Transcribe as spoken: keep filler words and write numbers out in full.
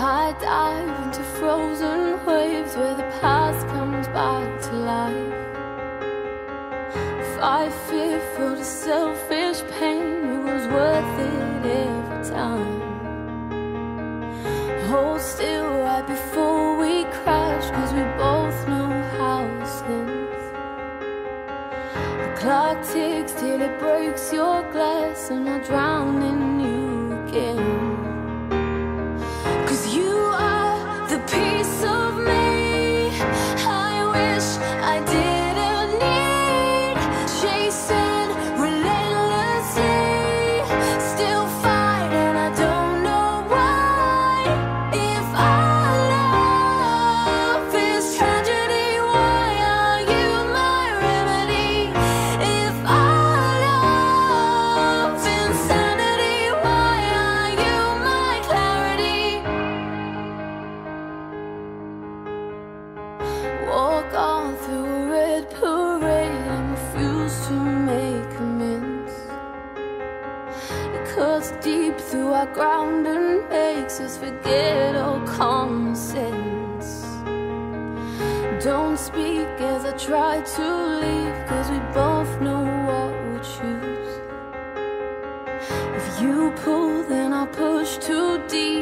I dive into frozen waves where the past comes back to life. Fight fearful to selfish pain, it was worth it every time. Hold still right before we crash, cause we both know how this ends. The clock ticks till it breaks your glass, and I drown in you again. Cause you are the piece of me I wish I didn't need. Chasing relentlessly, still fight and I don't know why. If our love is tragedy, why are you my remedy? If our love insanity, why are you my clarity? Walk on through a red parade and refuse to make amends. It cuts deep through our ground and makes us forget all common sense. Don't speak as I try to leave, cause we both know what we'll choose. If you pull, then I'll push too deep.